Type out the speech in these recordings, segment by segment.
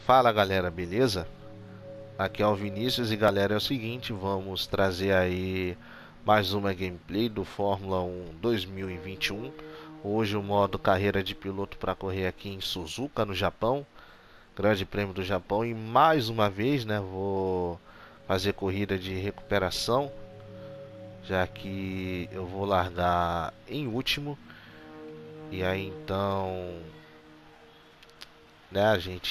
Fala galera, beleza? Aqui é o Vinícius e galera, é o seguinte, vamos trazer aí mais uma gameplay do Fórmula 1 2021. Hoje o modo carreira de piloto para correr aqui em Suzuka, no Japão, Grande Prêmio do Japão. E mais uma vez, né, vou fazer corrida de recuperação, já que eu vou largar em último. E aí então, né,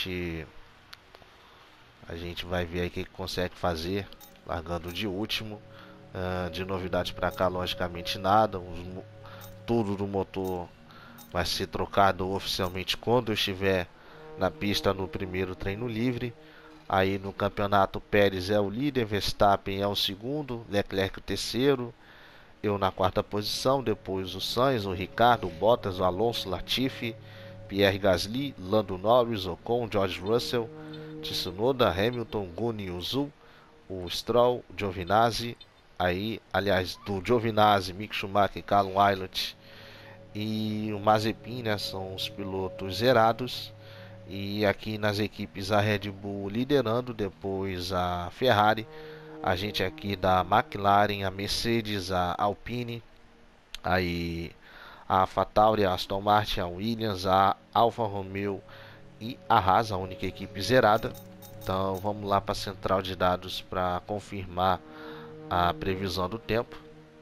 a gente vai ver aí o que consegue fazer, largando de último. De novidade para cá, logicamente nada. Tudo do motor vai ser trocado oficialmente quando eu estiver na pista no primeiro treino livre. Aí no campeonato, Pérez é o líder, Verstappen é o segundo, Leclerc o terceiro, eu na quarta posição. Depois o Sainz, o Ricardo, o Bottas, o Alonso, Latifi, Pierre Gasly, Lando Norris, Ocon, George Russell, Tsunoda, Hamilton, Guanyu, o Stroll, o Giovinazzi, aliás, do Giovinazzi, Mick Schumacher, Callum Ilott e o Mazepin, né, são os pilotos zerados. E aqui nas equipes, a Red Bull liderando, depois a Ferrari, a gente aqui da McLaren, a Mercedes, a Alpine, aí a AlphaTauri, a Aston Martin, a Williams, a Alfa Romeo e a Haas, a única equipe zerada. Então vamos lá para a central de dados para confirmar a previsão do tempo.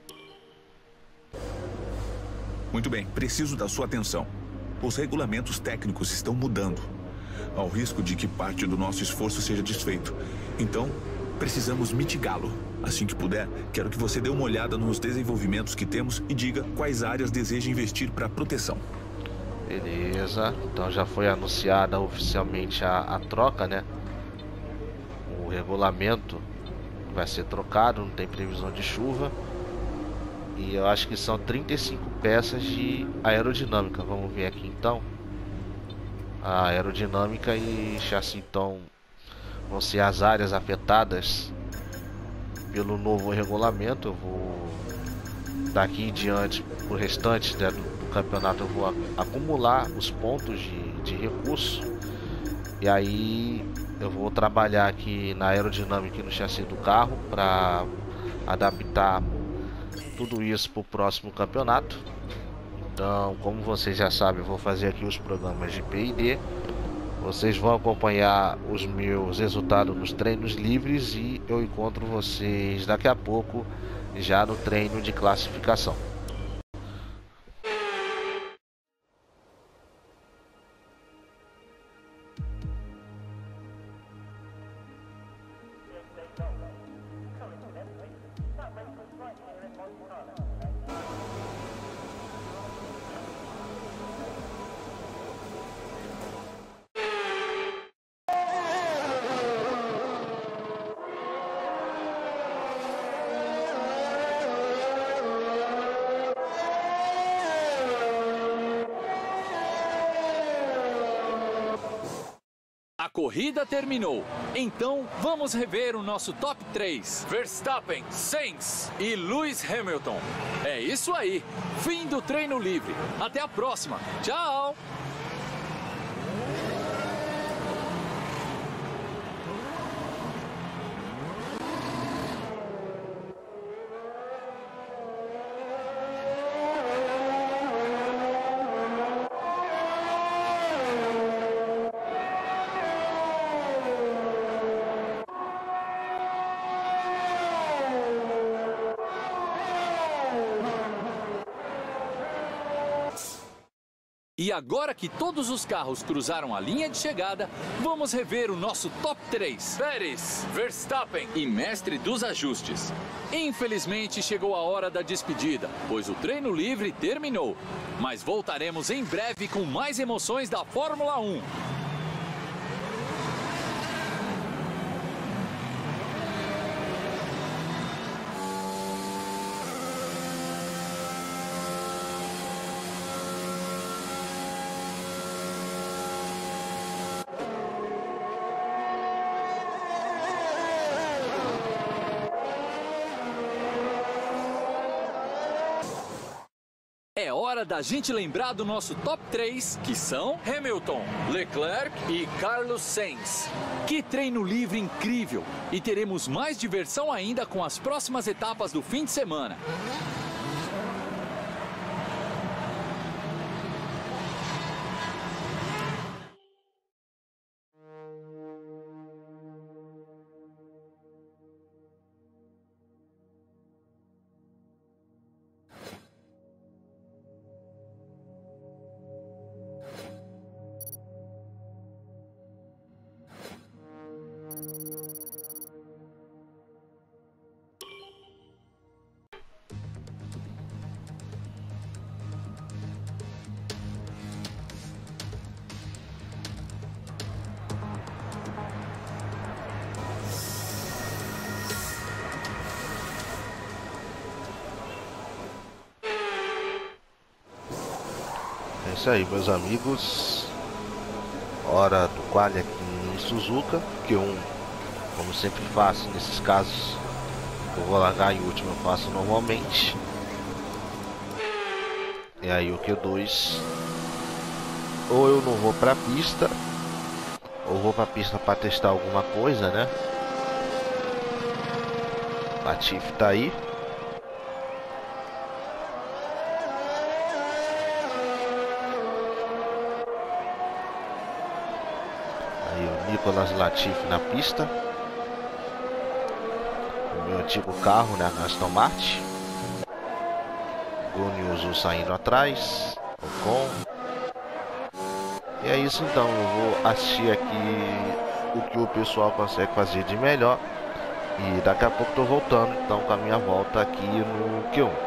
Muito bem, preciso da sua atenção. Os regulamentos técnicos estão mudando, ao risco de que parte do nosso esforço seja desfeito. Então, precisamos mitigá-lo. Assim que puder, quero que você dê uma olhada nos desenvolvimentos que temos e diga quais áreas deseja investir para proteção. Beleza, então já foi anunciada oficialmente a troca, né? O regulamento vai ser trocado, não tem previsão de chuva. E eu acho que são 35 peças de aerodinâmica. Vamos ver aqui então. A aerodinâmica e chassi então vão ser as áreas afetadas pelo novo regulamento. Eu vou daqui em diante, pro restante, né, do campeonato, eu vou acumular os pontos de recurso. E aí eu vou trabalhar aqui na aerodinâmica e no chassi do carro para adaptar tudo isso para o próximo campeonato. Então, como vocês já sabem, eu vou fazer aqui os programas de P&D. Vocês vão acompanhar os meus resultados nos treinos livres e eu encontro vocês daqui a pouco já no treino de classificação. A corrida terminou, então vamos rever o nosso top 3. Verstappen, Sainz e Lewis Hamilton. É isso aí, fim do treino livre. Até a próxima, tchau! E agora que todos os carros cruzaram a linha de chegada, vamos rever o nosso top 3. Pérez, Verstappen e mestre dos ajustes. Infelizmente chegou a hora da despedida, pois o treino livre terminou. Mas voltaremos em breve com mais emoções da Fórmula 1. hora da gente lembrar do nosso top 3, que são Hamilton, Leclerc e Carlos Sainz. Que treino livre incrível! E teremos mais diversão ainda com as próximas etapas do fim de semana. É isso aí, meus amigos. Hora do quali aqui em Suzuka, Q1, como sempre faço nesses casos. Eu vou largar em último, eu faço normalmente. E aí o Q2, ou eu não vou pra pista, ou vou pra pista para testar alguma coisa, né? Latifi tá aí. Nicolas Latifi na pista, o meu antigo carro, né, Aston Martin. Guanyu saindo atrás, Ocon. E é isso então, eu vou assistir aqui o que o pessoal consegue fazer de melhor. E daqui a pouco tô voltando então com a minha volta aqui no Q1.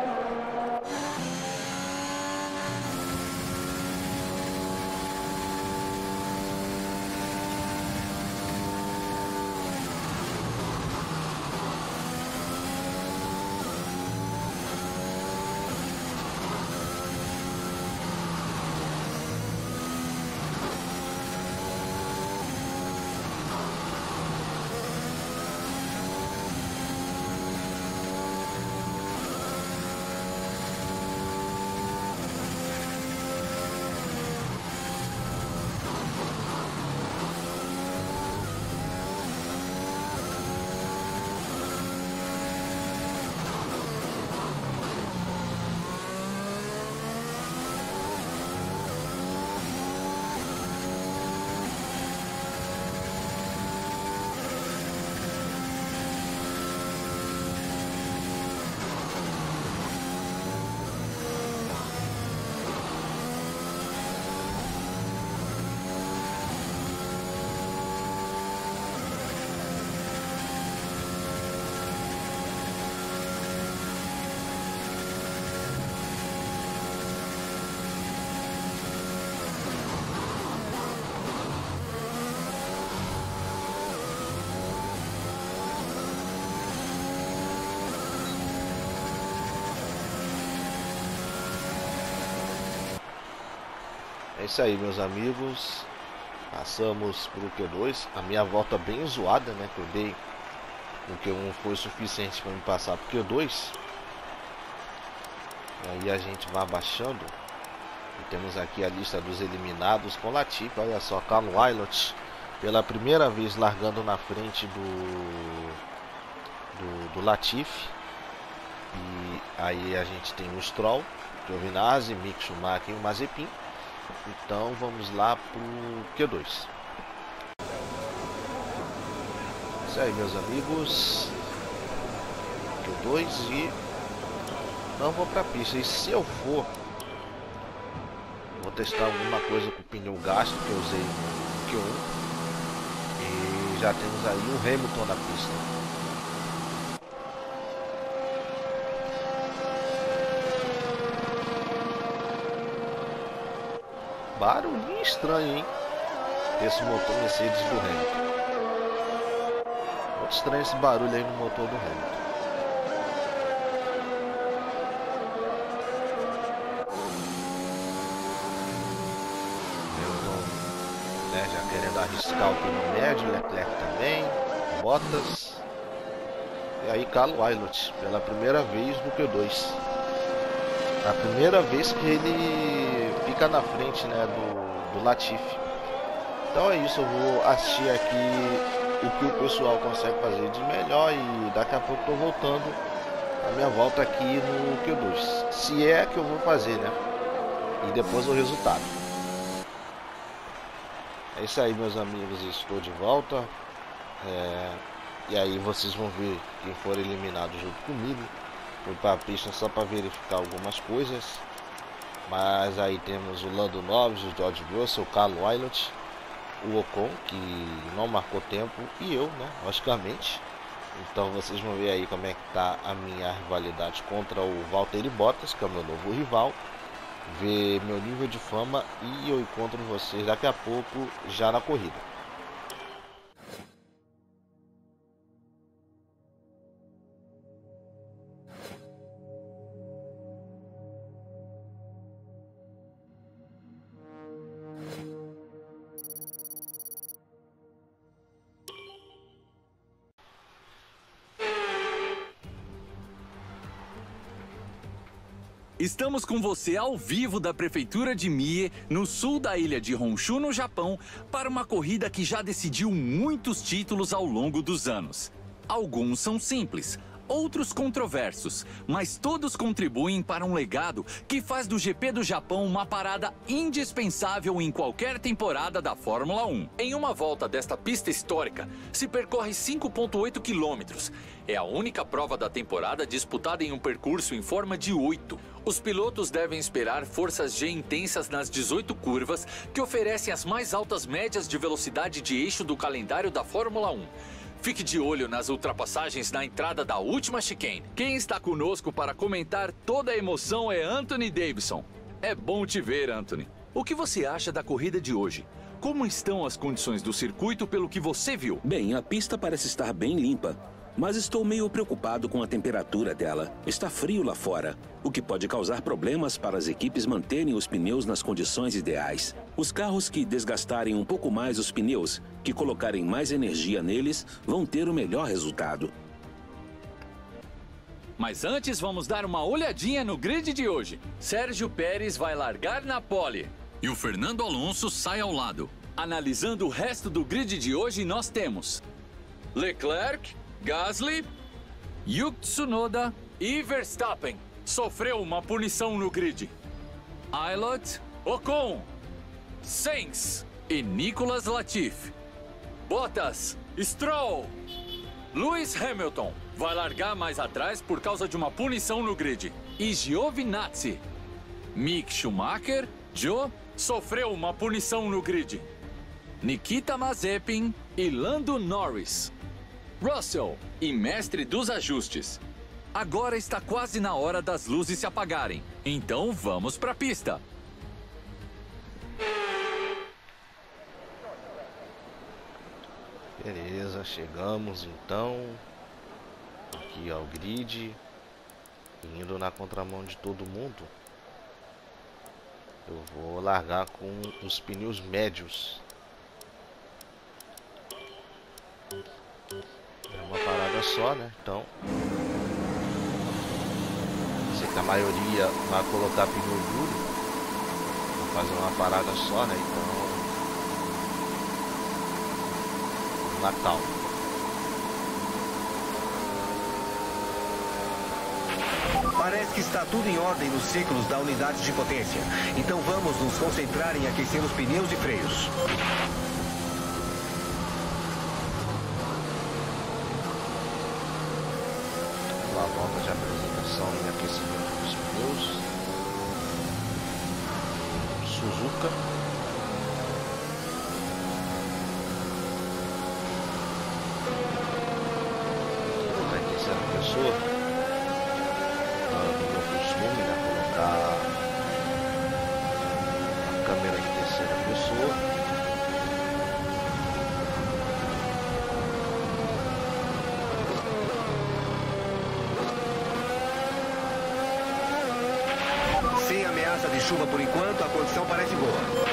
É isso aí, meus amigos. Passamos pro Q2. A minha volta bem zoada, né? Que eu dei no Q1 foi suficiente para me passar pro Q2. E aí a gente vai abaixando. E temos aqui a lista dos eliminados com Latifi. Olha só, Callum Ilott pela primeira vez largando na frente do Latifi. E aí a gente tem o Stroll, Giovinazzi, Mick Schumacher e o Mazepin. Então vamos lá pro Q2. Isso aí, meus amigos. Q2 e não vou pra pista. E se eu for, vou testar alguma coisa com o pneu gasto que eu usei no Q1. E já temos aí o Hamilton na pista. Barulhinho estranho, hein? Esse motor Mercedes do Hamilton. Muito estranho esse barulho aí no motor do Hamilton. Hamilton, né, já querendo arriscar o pneu médio, Leclerc também, Bottas. E aí Callum Ilott pela primeira vez no Q2. a primeira vez que ele fica na frente, né, do Latifi. Então é isso, eu vou assistir aqui o que o pessoal consegue fazer de melhor e daqui a pouco estou voltando a minha volta aqui no Q2, se é que eu vou fazer, né, e depois o resultado. É isso aí, meus amigos, estou de volta. E aí vocês vão ver quem for eliminado junto comigo. Fui para a pista só para verificar algumas coisas. Mas aí temos o Lando Norris, o George Russell, o Carlos Sainz, o Ocon, que não marcou tempo, e eu, né, logicamente. Então vocês vão ver aí como é que tá a minha rivalidade contra o Valtteri Bottas, que é o meu novo rival. Ver meu nível de fama e eu encontro vocês daqui a pouco já na corrida. Estamos com você ao vivo da Prefeitura de Mie, no sul da ilha de Honshu, no Japão, para uma corrida que já decidiu muitos títulos ao longo dos anos. Alguns são simples, outros controversos, mas todos contribuem para um legado que faz do GP do Japão uma parada indispensável em qualquer temporada da Fórmula 1. Em uma volta desta pista histórica, se percorre 5,8 quilômetros. É a única prova da temporada disputada em um percurso em forma de 8. Os pilotos devem esperar forças G intensas nas 18 curvas, que oferecem as mais altas médias de velocidade de eixo do calendário da Fórmula 1. Fique de olho nas ultrapassagens na entrada da última chicane. Quem está conosco para comentar toda a emoção é Anthony Davidson. É bom te ver, Anthony. O que você acha da corrida de hoje? Como estão as condições do circuito pelo que você viu? Bem, a pista parece estar bem limpa, mas estou meio preocupado com a temperatura dela. Está frio lá fora, o que pode causar problemas para as equipes manterem os pneus nas condições ideais. Os carros que desgastarem um pouco mais os pneus, que colocarem mais energia neles, vão ter o melhor resultado. Mas antes vamos dar uma olhadinha no grid de hoje. Sérgio Pérez vai largar na pole e o Fernando Alonso sai ao lado. Analisando o resto do grid de hoje, nós temos Leclerc, Gasly, Yuki Tsunoda e Verstappen. Sofreu uma punição no grid. Aylot, Ocon, Sainz e Nicolas Latifi. Bottas, Stroll, Lewis Hamilton vai largar mais atrás por causa de uma punição no grid. E Giovinazzi, Mick Schumacher, Joe, sofreu uma punição no grid. Nikita Mazepin e Lando Norris. Russell e mestre dos ajustes. Agora está quase na hora das luzes se apagarem. Então vamos para a pista. Beleza, chegamos então. Aqui ó, o grid. Indo na contramão de todo mundo. Eu vou largar com os pneus médios. É uma parada só, né? Então, sei que a maioria vai colocar pneu duro. Vou fazer uma parada só, né? Então, na calma. Parece que está tudo em ordem nos ciclos da unidade de potência. Então vamos nos concentrar em aquecer os pneus e freios. A volta de apresentação e aquecimento dos pneus. Suzuka. Colocar em terceira pessoa. Do meu costume, né? Colocar a câmera em terceira pessoa. Sem ameaça de chuva por enquanto, a condição parece boa.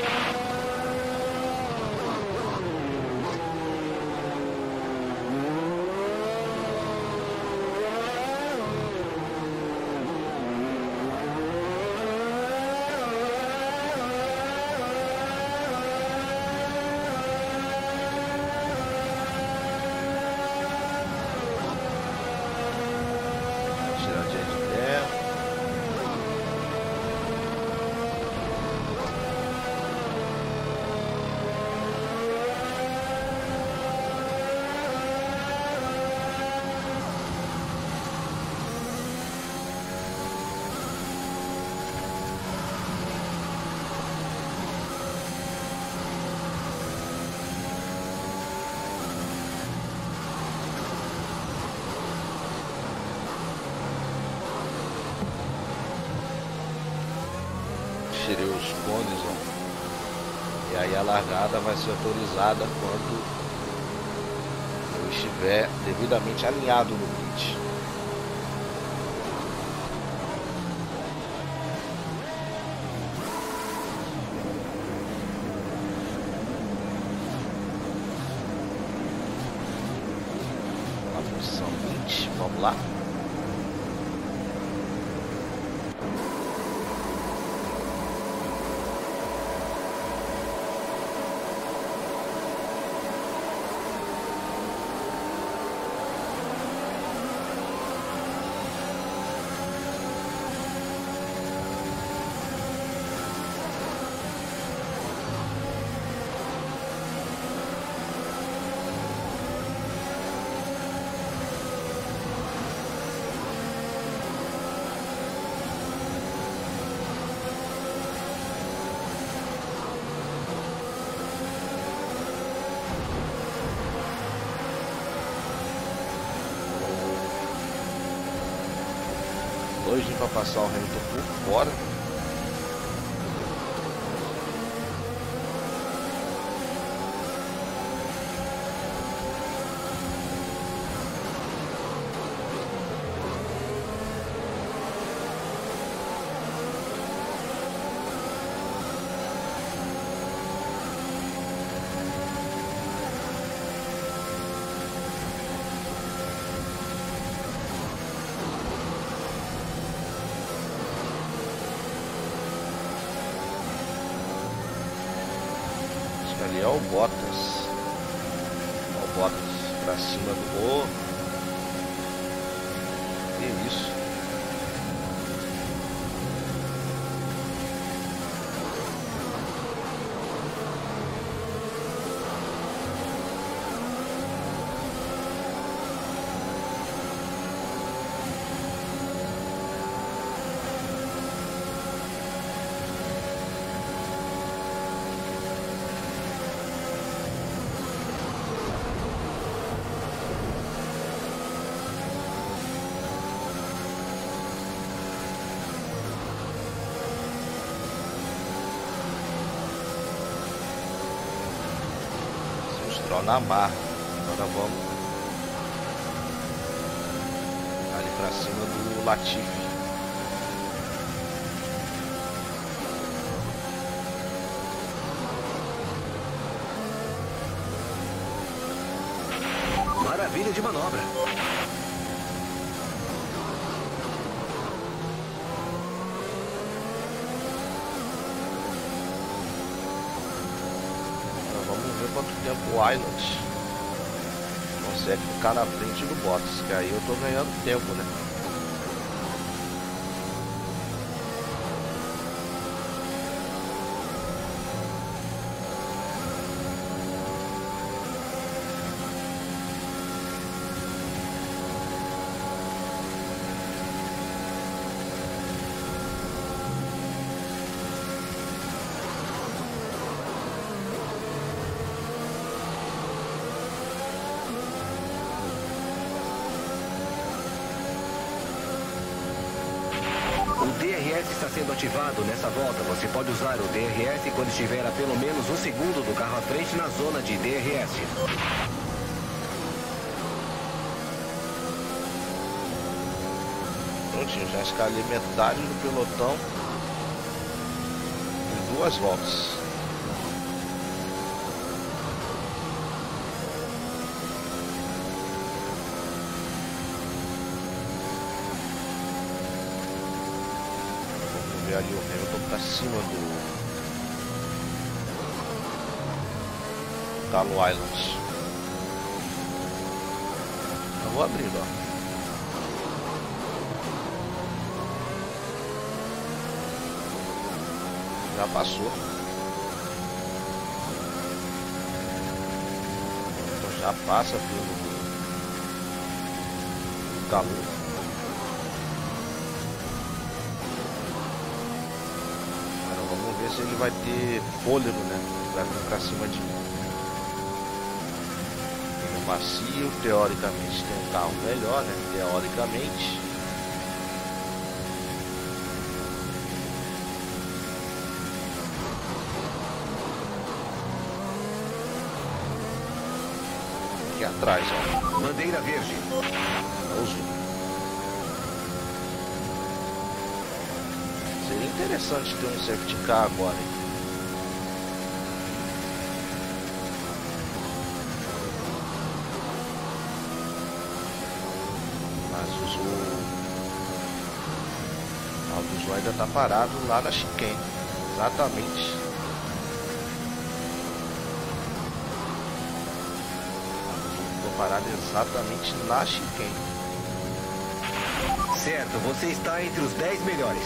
tirei os cones, ó. E aí a largada vai ser autorizada quando eu estiver devidamente alinhado no grid. Na posição 20, vamos lá. Para passar o Hamilton por fora. Ali é o Bottas. O Bottas pra cima do gol. Que isso? Na marra. Agora vamos ali pra cima do Latifi. Maravilha de manobra. Quanto tempo o Island consegue ficar na frente do Bottas, que aí eu tô ganhando tempo, né? O DRS está sendo ativado nessa volta. Você pode usar o DRS quando estiver a pelo menos 1 segundo do carro à frente na zona de DRS. Prontinho, já escalei metade do pelotão em 2 voltas. Ali o Hamilton pra cima do Galo Island. Eu vou abrindo, ó. Já passou. Então já passa pelo Galo. Se ele vai ter fôlego, né? Vai vir pra cima de mim. Ele é macio, teoricamente tem um carro melhor, né? Teoricamente. aqui atrás, ó. Bandeira verde. Seria interessante ter um safety car agora, hein? Mas o Zul ainda tá parado lá na chicane. Exatamente. Tô parado exatamente na chicane. Certo, você está entre os 10 melhores.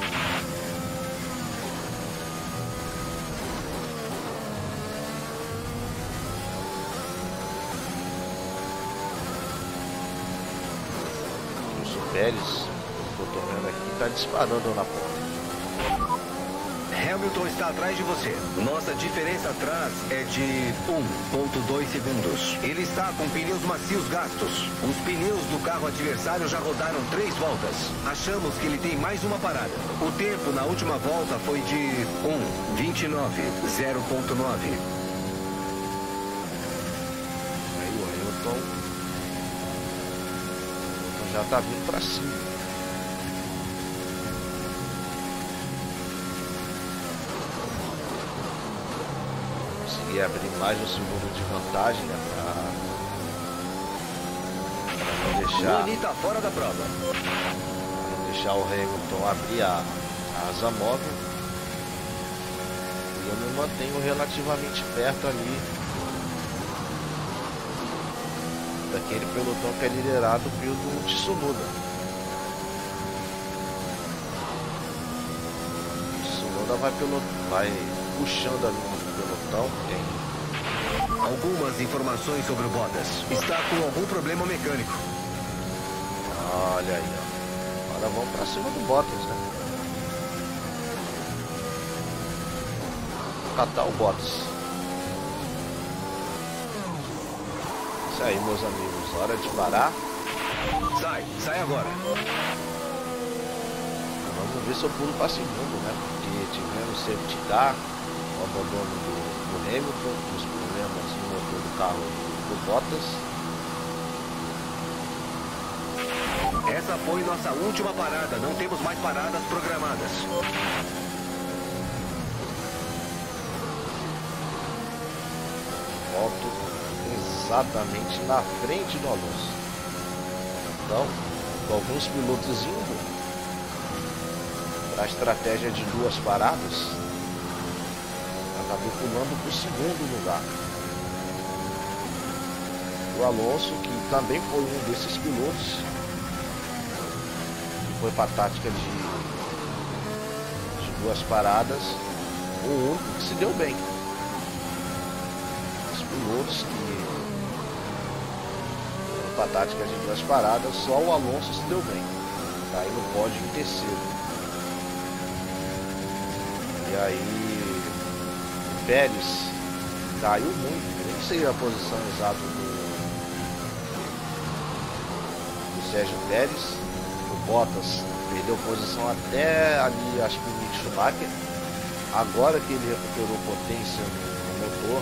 O Pérez, que eu tô vendo aqui, tá disparando na ponta. Hamilton está atrás de você. Nossa diferença atrás é de 1,2 segundos. Ele está com pneus macios gastos. Os pneus do carro adversário já rodaram 3 voltas. Achamos que ele tem mais uma parada. O tempo na última volta foi de 1,29, 0,9. Aí o Hamilton já tá vindo pra cima. E abrir mais um segundo de vantagem, né, pra não deixar, Nani tá fora da prova. não deixar o Hamilton abrir a asa móvel. E eu me mantenho relativamente perto ali daquele pelotão que é liderado pelo Tsunoda. O Tsunoda vai puxando ali pelotão. Tem algumas informações sobre o Bottas. Está com algum problema mecânico. Olha aí, ó. Agora vamos pra cima do Bottas, né? Catar o Bottas. Isso aí, meus amigos. Hora de parar. Sai agora. Vamos ver se eu pulo pra segundo, né? Porque tivemos safety car, o abandono do Hamilton, os problemas no motor do carro do Bottas. Essa foi nossa última parada. Não temos mais paradas programadas. Volto exatamente na frente do Alonso. Então, com alguns pilotos indo para a estratégia de 2 paradas, acabei pulando para o segundo lugar. O Alonso, que também foi um desses pilotos, que foi para a tática de 2 paradas, o único que se deu bem. Os pilotos que foram para a tática de 2 paradas, só o Alonso se deu bem. Tá aí no pódio em terceiro. E aí o Pérez caiu muito, eu nem sei a posição exata do Sérgio Pérez. O Bottas perdeu posição até ali, acho que o Mick Schumacher. Agora que ele recuperou potência no motor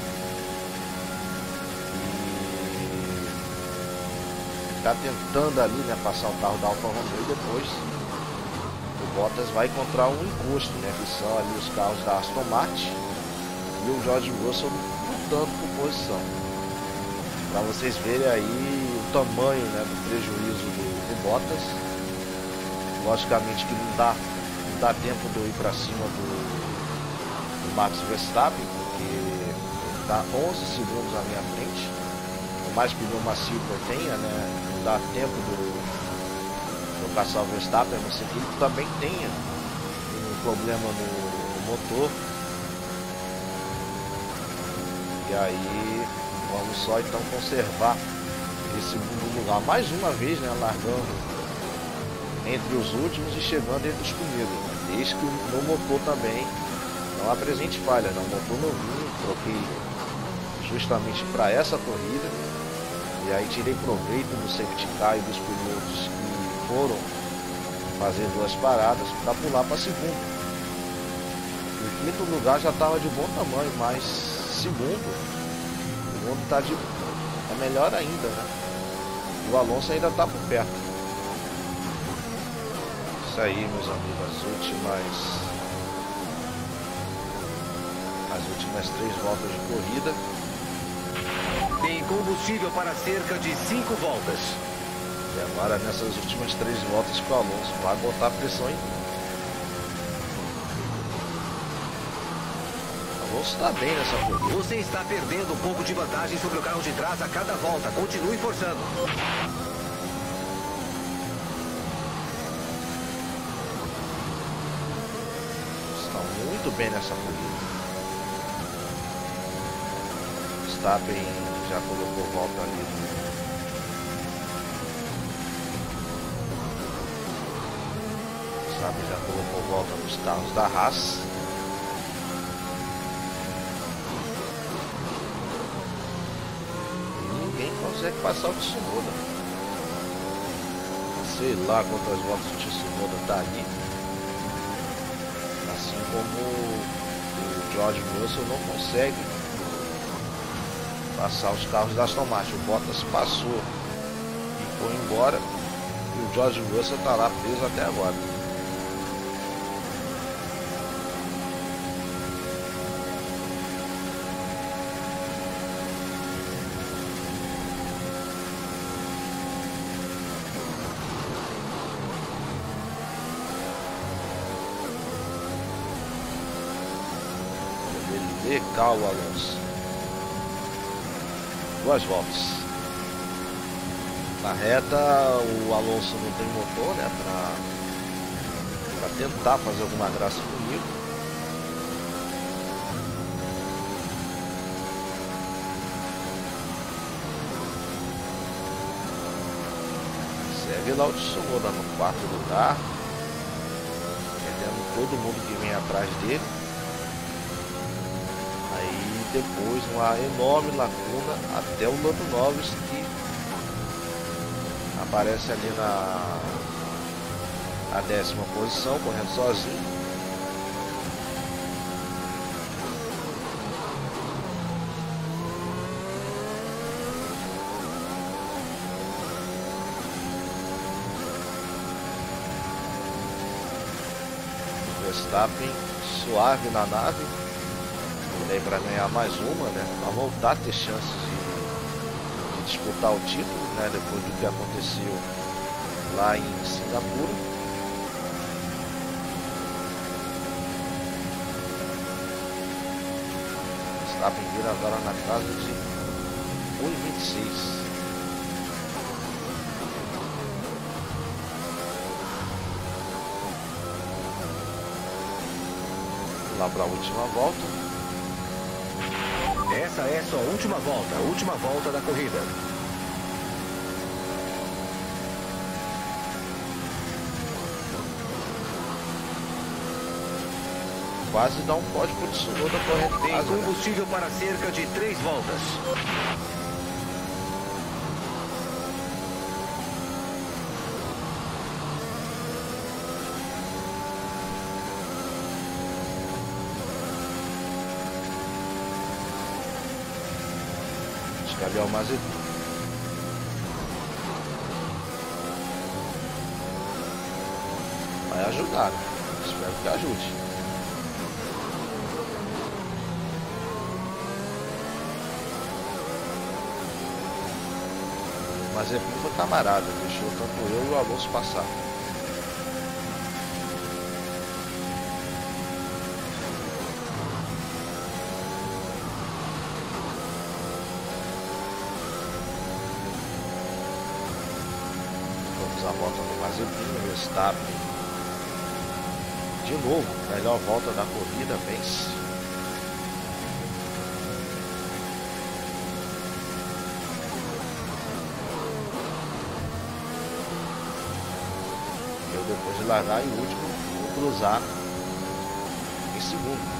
e está tentando ali, né, passar o carro da Alfa Romeo, e depois o Bottas vai encontrar um encosto, né, que são ali os carros da Aston Martin e o George Russell lutando por posição. Para vocês verem aí o tamanho, né, do prejuízo do Bottas. Logicamente que não dá tempo de eu ir para cima do Max Verstappen, porque ele está 11 segundos à minha frente. Por mais pneu macio que eu tenha, né, não dá tempo de eu passar o Verstappen, a não ser que ele também tenha um problema no motor. E aí vamos só então conservar esse segundo lugar mais uma vez, né, largando entre os últimos e chegando entre os primeiros, né? Desde que o meu motor também não apresente falha, né? O motor novinho, troquei justamente para essa corrida, e aí tirei proveito do safety car e dos pilotos que foram fazer 2 paradas para pular para segundo. O quinto lugar já estava de bom tamanho, mas segundo, o mundo está é melhor ainda, né? O Alonso ainda tá por perto. Isso aí, meus amigos, as últimas 3 voltas de corrida. Tem combustível para cerca de 5 voltas. E agora nessas últimas 3 voltas que o Alonso vai botar pressão em mim. O Alonso está bem nessa corrida. Você está perdendo um pouco de vantagem sobre o carro de trás a cada volta. Continue forçando. Está muito bem nessa corrida. Verstappen já colocou volta ali. Verstappen já colocou volta nos carros da Haas. Consegue passar o Tsunoda. Sei lá quantas voltas o Tsunoda tá ali. Assim como o George Russell não consegue passar os carros da Aston Martin. O Bottas passou e foi embora. E o George Russell tá lá preso até agora. Legal, Alonso. 2 voltas. Na reta, o Alonso não tem motor, né? Pra tentar fazer alguma graça comigo. Segue lá o Tsunoda no 4º lugar. Perdendo todo mundo que vem atrás dele. Depois uma enorme lacuna até o Lando Norris, que aparece ali na 10ª posição, correndo sozinho. Verstappen suave na nave. Para ganhar mais uma, né? Para voltar a ter chances de disputar o título, né? Depois do que aconteceu lá em Singapura. Verstappen vira agora na casa de 1,26. Lá para a última volta. Essa é sua última volta da corrida. Quase dá um pódio pro Tsunoda correndo. Tem combustível para cerca de 3 voltas. Gabriel Mazepin. Vai ajudar, né? Espero que ajude. O Mazepin foi camarada, deixou tanto eu e o Alonso passar. A volta do Mazepin, Verstappen. De novo, melhor volta da corrida, vence. Eu, depois de largar em último, vou cruzar em segundo.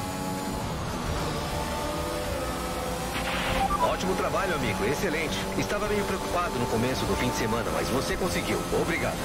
Ótimo trabalho, amigo. Excelente. Estava meio preocupado no começo do fim de semana, mas você conseguiu. Obrigado.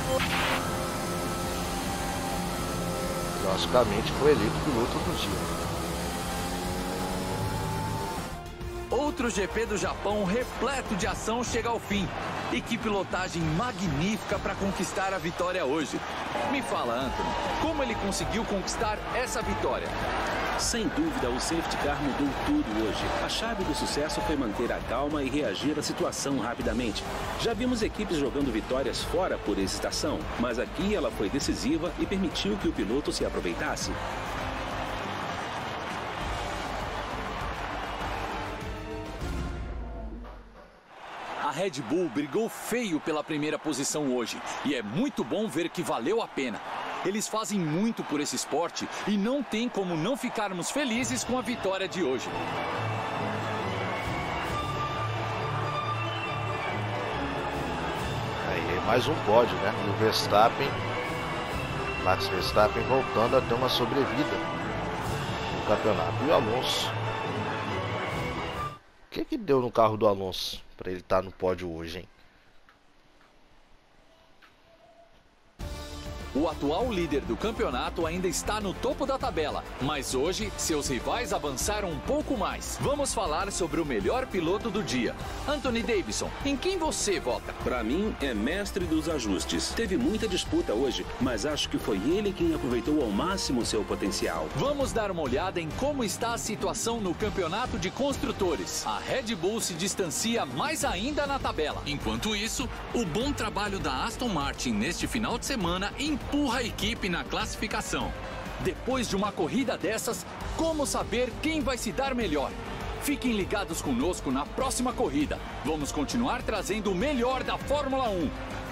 Logicamente foi eleito piloto do dia. outro GP do Japão repleto de ação chega ao fim. E que pilotagem magnífica para conquistar a vitória hoje. Me fala, Anthony, como ele conseguiu conquistar essa vitória? Sem dúvida, o safety car mudou tudo hoje. A chave do sucesso foi manter a calma e reagir à situação rapidamente. Já vimos equipes jogando vitórias fora por hesitação, mas aqui ela foi decisiva e permitiu que o piloto se aproveitasse. A Red Bull brigou feio pela primeira posição hoje e é muito bom ver que valeu a pena. Eles fazem muito por esse esporte e não tem como não ficarmos felizes com a vitória de hoje. Aí mais um pódio, né? E o Verstappen, Max Verstappen voltando a ter uma sobrevida no campeonato. E o Alonso, o que deu no carro do Alonso para ele estar no pódio hoje, hein? O atual líder do campeonato ainda está no topo da tabela, mas hoje seus rivais avançaram um pouco mais. Vamos falar sobre o melhor piloto do dia. Anthony Davidson, em quem você vota? Para mim, é mestre dos ajustes. Teve muita disputa hoje, mas acho que foi ele quem aproveitou ao máximo seu potencial. Vamos dar uma olhada em como está a situação no campeonato de construtores. A Red Bull se distancia mais ainda na tabela. Enquanto isso, o bom trabalho da Aston Martin neste final de semana empurra a equipe na classificação. Depois de uma corrida dessas, como saber quem vai se dar melhor? Fiquem ligados conosco na próxima corrida. Vamos continuar trazendo o melhor da Fórmula 1.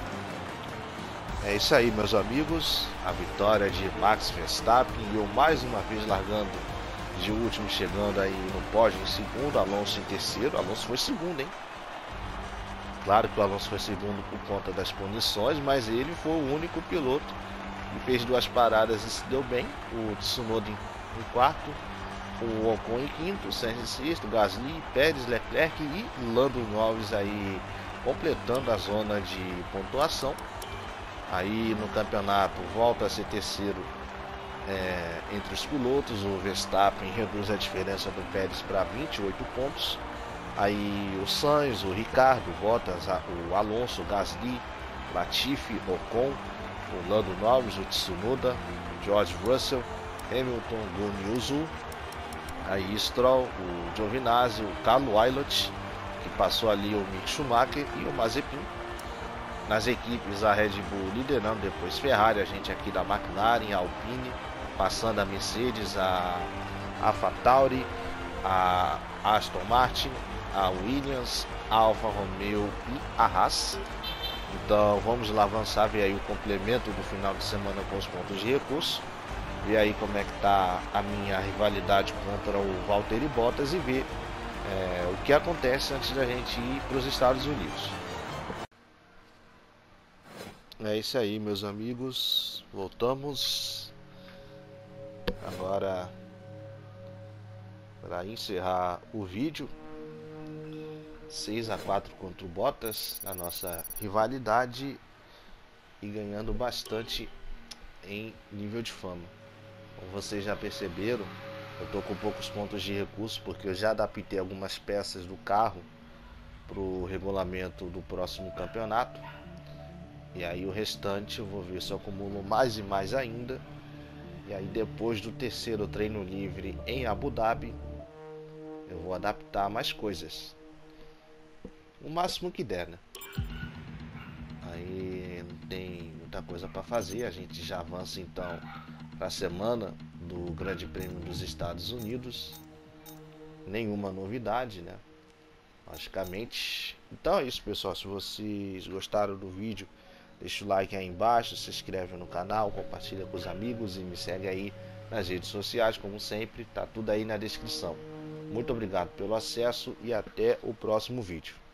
É isso aí, meus amigos. A vitória de Max Verstappen e eu mais uma vez largando de último, chegando aí no pódio em segundo, Alonso em terceiro. Alonso foi segundo, hein? Claro que o Alonso foi segundo por conta das punições, mas ele foi o único piloto que fez duas paradas e se deu bem. O Tsunoda em quarto, o Ocon em quinto, o Sainz em sexto, Gasly, Pérez, Leclerc e Lando Norris aí completando a zona de pontuação. Aí no campeonato volta a ser terceiro entre os pilotos. O Verstappen reduz a diferença do Pérez para 28 pontos. Aí o Sainz, o Ricardo, Bottas, o Alonso, o Gasly, Latifi, Ocon, o Lando Norris, o Tsunoda, o George Russell, Hamilton, Guanyu, aí Stroll, o Giovinazzi, o Carlo Wailot, que passou ali o Mick Schumacher e o Mazepin. Nas equipes, a Red Bull liderando, depois Ferrari, a gente aqui da McLaren, a Alpine, passando a Mercedes, a AlphaTauri, a Aston Martin, a Williams, a Alfa Romeo e a Haas. Então vamos lá avançar, ver aí o complemento do final de semana com os pontos de recurso, ver aí como é que tá a minha rivalidade contra o Valtteri Bottas e ver o que acontece antes da gente ir para os Estados Unidos. É isso aí, meus amigos, voltamos agora para encerrar o vídeo. 6-4 contra o Bottas na nossa rivalidade e ganhando bastante em nível de fama. Como vocês já perceberam, eu tô com poucos pontos de recurso porque eu já adaptei algumas peças do carro para o regulamento do próximo campeonato. E aí o restante eu vou ver se eu acumulo mais e mais ainda. E aí depois do terceiro treino livre em Abu Dhabi, eu vou adaptar mais coisas. O máximo que der, né? Aí não tem muita coisa para fazer. A gente já avança então para a semana do Grande Prêmio dos Estados Unidos. Nenhuma novidade, né? Logicamente. Então é isso, pessoal. Se vocês gostaram do vídeo, deixa o like aí embaixo, se inscreve no canal, compartilha com os amigos e me segue aí nas redes sociais, como sempre, tá tudo aí na descrição. Muito obrigado pelo acesso e até o próximo vídeo.